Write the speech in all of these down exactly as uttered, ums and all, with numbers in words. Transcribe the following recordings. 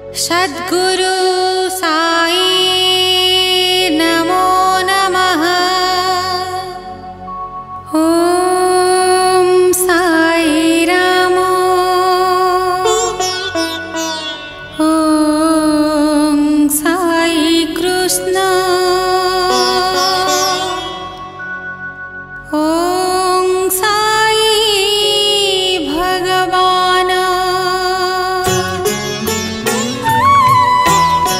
सद्गुरु साई नमो नमः। ओम साई राम, ओम साई कृष्ण, ओम साई भगवान।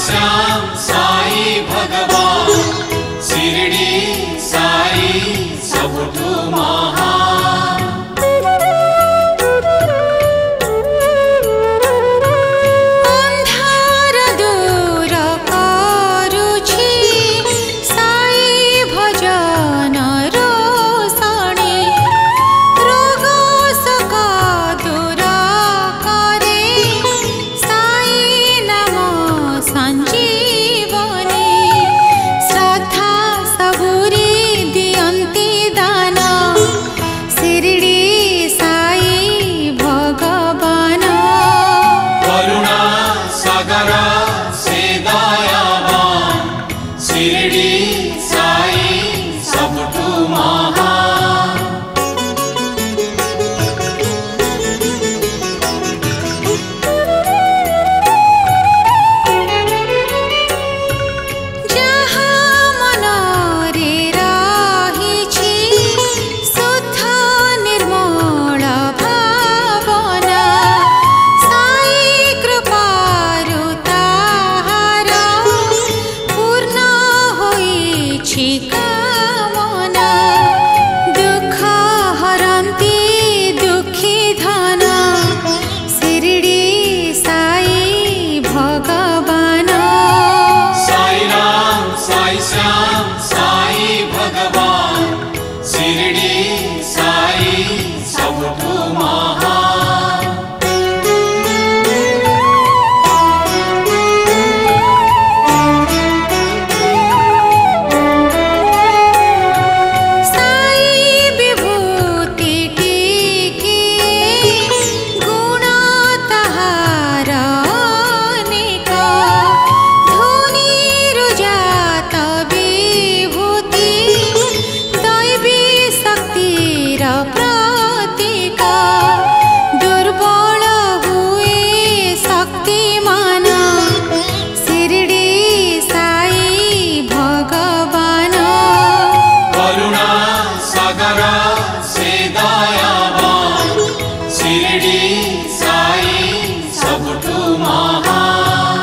श्याम साई भगवान शिरडी साई सबुठु महान। अंधार दूर करुछि साई भजन रोषणी रोग शोक दूर करे साई नाम संजीवनी श्रद्धा सबुरी दियंती दान शिरडी साई भगवान। करुणा सागर से दयावान शिरडी साई सबुठु महान। जहाँ मनरे रहिछि शुद्ध निर्मल भावना साई कृपारु ताहार पूर्ण होइछि कामना दुख हरन्ति दुखी धन शिरडी साई भगवान। साई राम साई श्याम साई भगवान शिरडी साई सबुठु महान। साई विभूति टीके गुण तहार अनेक धुनि रुजात विभूति दैवी शक्तिर प्रतीक दुर्बल हुए शक्तिमान शिरडी साई भगवान। करुणा सागर से दयावान शिरडी साई सबुठु महान।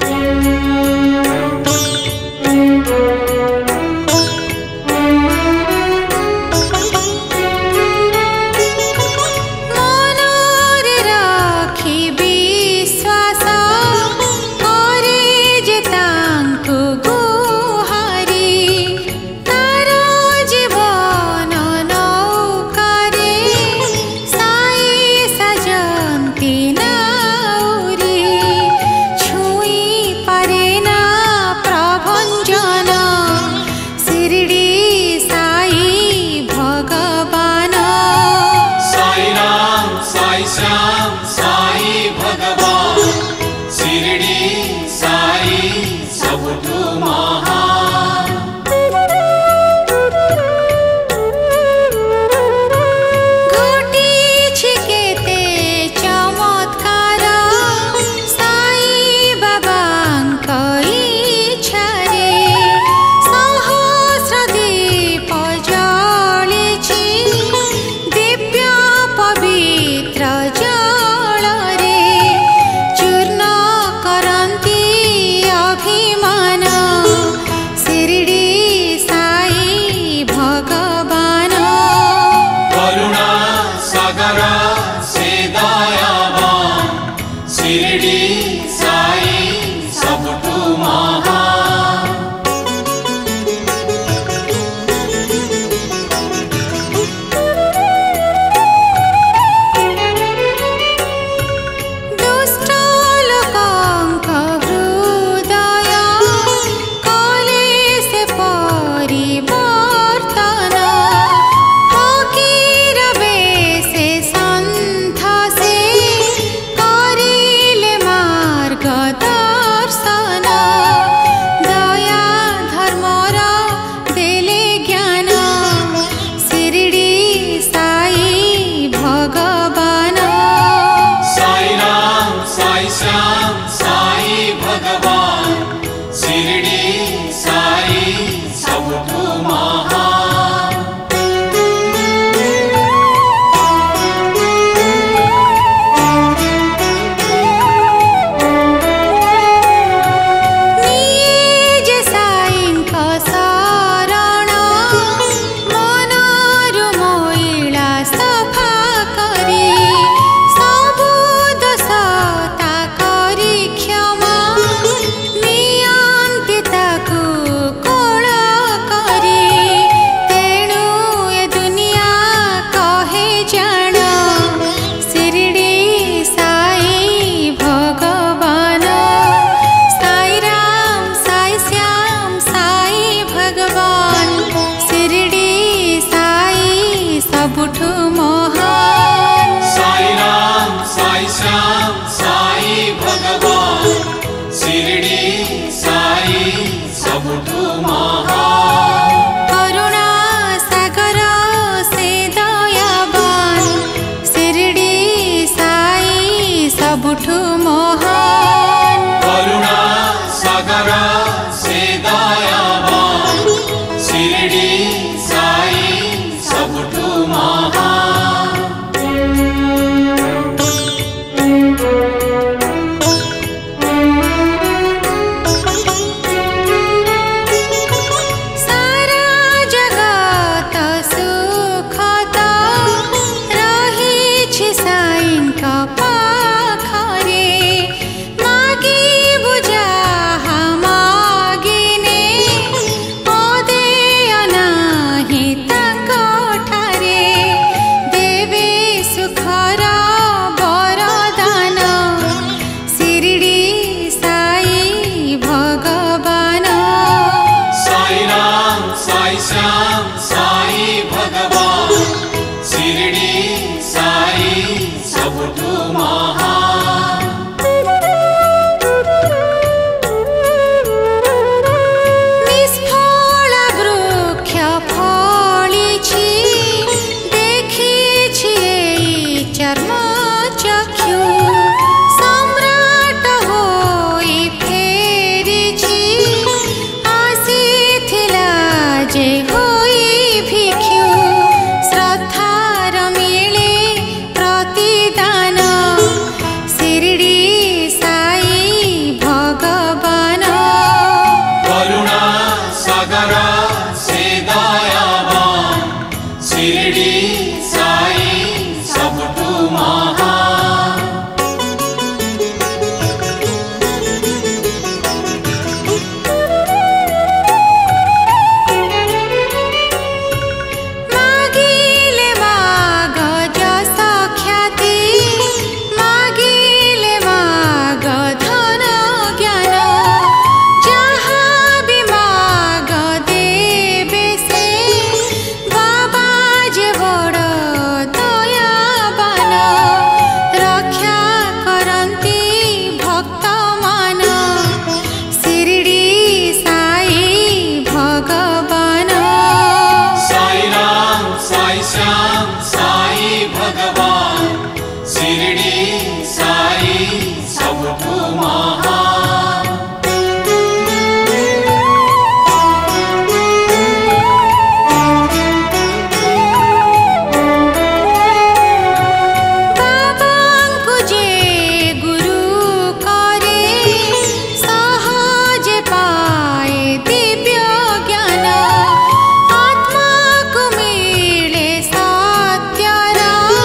मनरे राखी विश्वास करे जे तांकु गुहारी तार जीवन नौकारे साई सजंती नाउरी छुई पारे ना प्रभंजन शिरडी साई भगवान। साई राम साई श्याम साई भगवान शिरडी साई सबुठु महान। घटिछि केते चमत्कार साई बाबांक इच्छारे सहस्र दीप जलिछि दिव्य पवित्र जलरे चूर्ण करन्ति अभिमान शिरडी साई भगवान। करुणा सागर से दयावान शिरडी साई सबुठु महान। दुष्ट लोकंक हृदय कले से परिवर्तन फकीर बेसे संथ से करिले मार्गदर्शन दया धर्मर देले ज्ञान शिरडी साई भगवान। साई राम साई श्याम साई भगवान शिरडी साई सबुठु महान। शिरडी साई सबुठु महा करुणा सागर से दयावान शिरडी साई सबुठु महान करुणा सागर से दयावान शिरडी साई सबुठु महा श्याम साई भगवान शिरडी साई सबुठु महान निष्फल वृक्ष फलिछि देखिछि एई चर्म चक्षु सम्राट होई फेरिछि आसिथिला जे होई भिक्षु श्रद्धार मिले प्रतिदान शिरडी साई भगवान करुणा सागर से दयावान शिरडी साई सबुठु महान मागिले माग जस ख्याति मागिले माग धन ज्ञान जहा भी माग देवे से बाबा जे बड़ दयावान रक्षा करंती भक्त मान शिरडी साई भगवान साई राम साई श्याम साई भगवान शिरडी साई सबुठु महान बाबांकु जे गुरु करे सहज पाए दिव्य ज्ञान आत्मा को मिले सत्यर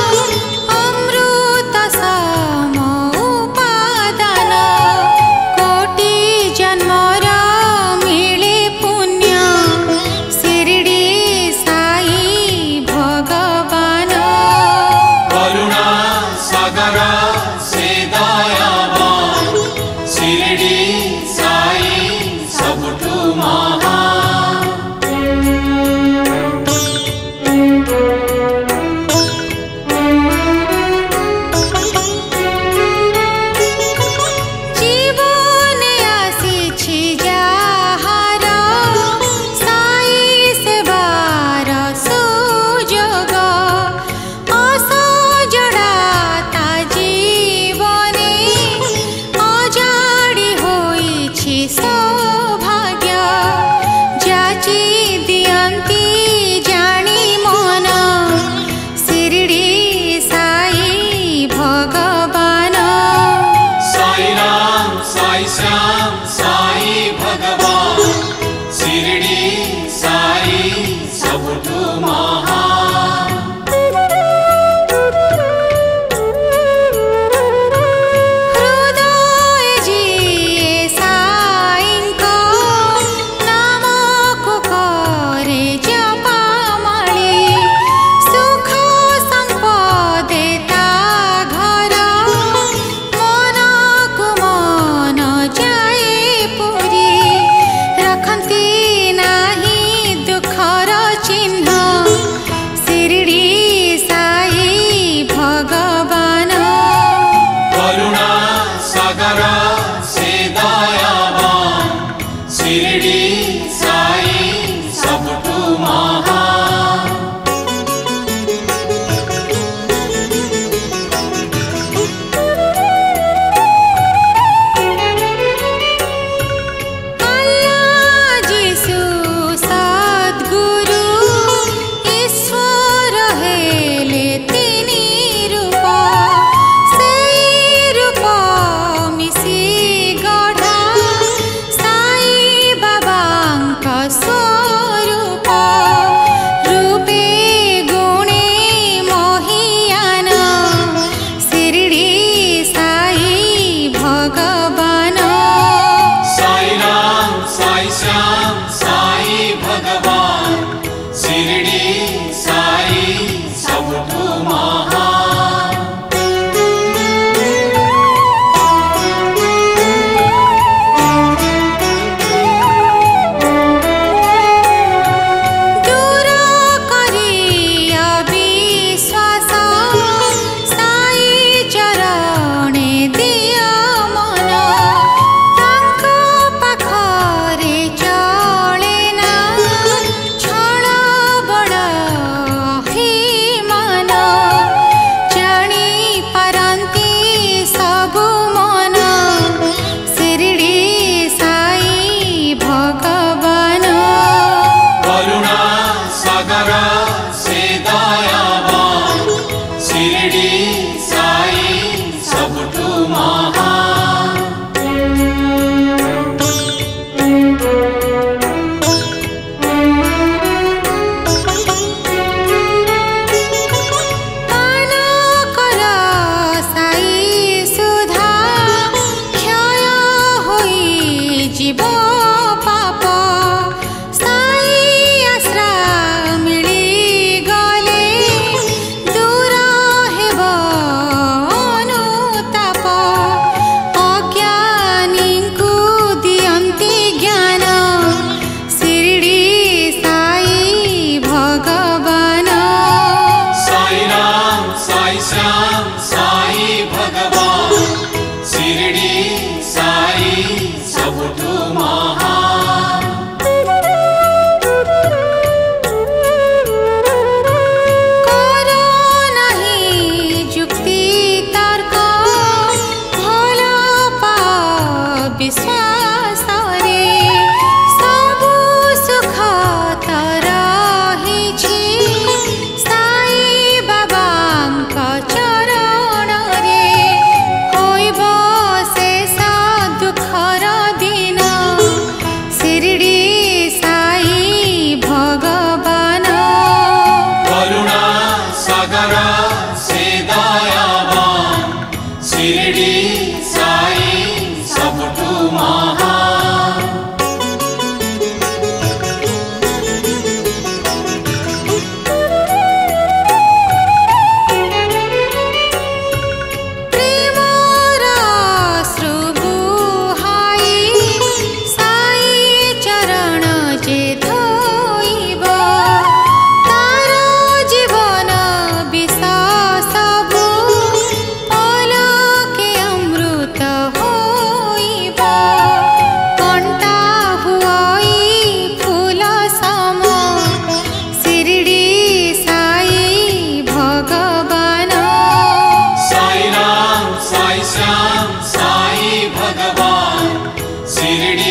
अमृत सम उपादान कोटि जन्मर मिले पुण्य शिरडी साई भगवान करुणा सागर से दयावान शिरडी साई सबुठु महान जीवने आसिछि जाहार साई सेवार सुजोग असजड़ा ता जीवने अजाड़ी होइछि सौभाग्य जाची दियंती जानी मन शिरडी साई भगवान साई राम साई श्याम साई भगवान शिरडी साई सबुठु महान हृदय जिए साईंको नामको करे जपमाळी सुख संपदे ता घर मनको मन जाए सबुठु महान। करो नहीं जुक्ति तर्क भल पाओ विश्वास रे सबु सुख तर हिछि साई बाबांक चरण रे होइब शेष दुखर दिन शिरडी साई भगवान करुणा सागर से दयावान शिरडी साई सबुठु महान। प्रेमर श्रुबुहाई साई चरण जे धोइब तार जीवन विष सबु पलके अमृत होइब कंटा हुई फूल सम शिरडी साई भगवान साई राम साई श्याम साई भगवान शिरडी